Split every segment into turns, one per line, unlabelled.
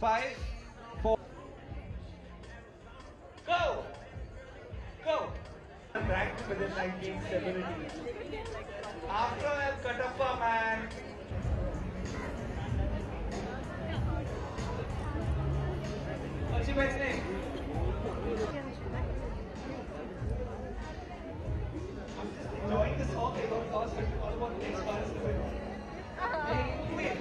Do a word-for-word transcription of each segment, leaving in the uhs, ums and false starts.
Five, four. Go! Go! Tracked with the nineteen stability. After a cut up a man. What's your best name? Enjoying this all day, but also all about next participant. Hey, wait.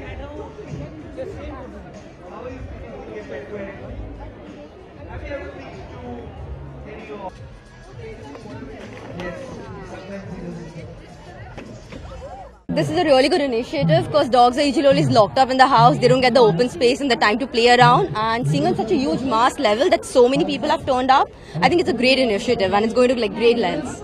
How are you feeling when you get back to it? Have you ever been to any of? Yes, sometimes he doesn't.
This is a really good initiative because dogs are usually always locked up in the house. They don't get the open space and the time to play around. And seeing on such a huge mass level that so many people have turned up, I think it's a great initiative and it's going to like great lengths.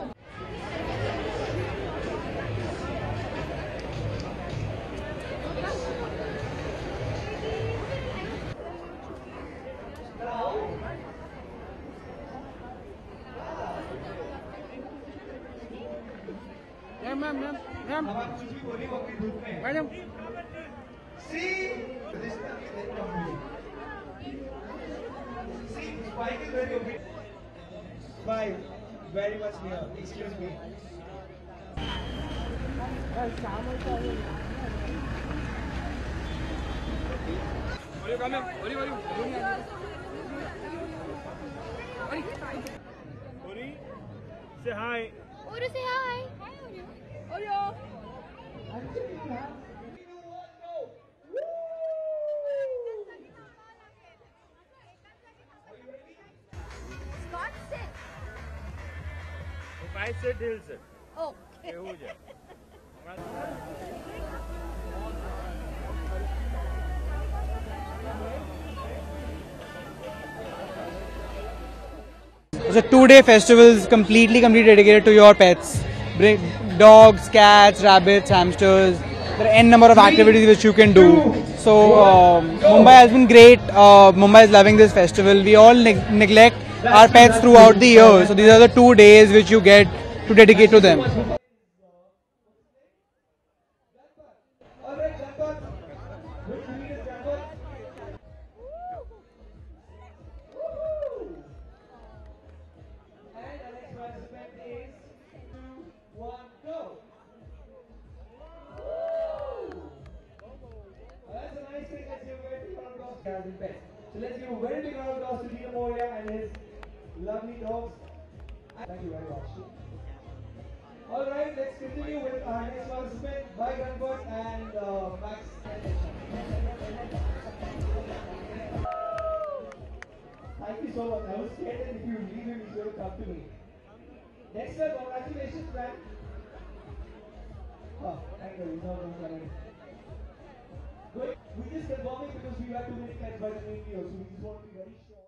Ma'am, ma'am, ma'am, ma'am. Madam.
See, this See, Spike is very obedient. Spike, very much near. Excuse me.
Where you coming? Where you, where you? Ori, say hi.
Ori, say hi. Hi, Ori. Ori. Scott, sit.
If I sit, he'll sit.
Oh.
એવું છે.
It's a two-day festival completely, completely dedicated to your pets. Bring dogs, cats, rabbits, hamsters. There are n number of activities which you can do. So uh, Mumbai has been great. Uh, Mumbai is loving this festival. We all neg neglect our pets throughout the year. So these are the two days which you get to dedicate to them.
So let's give a very big round of applause to Gina Moria and his lovely dogs. Thank you very much. Alright, let's continue with our next participant, Bye Gunford and uh, Max. Thank you so much. I was scared that if you leave him, he's going to come to me. Next up, congratulations, man. Oh, thank you. He's not going to come in. Good. We just confirming because we have to make that by the main video, so we just want to be very sure.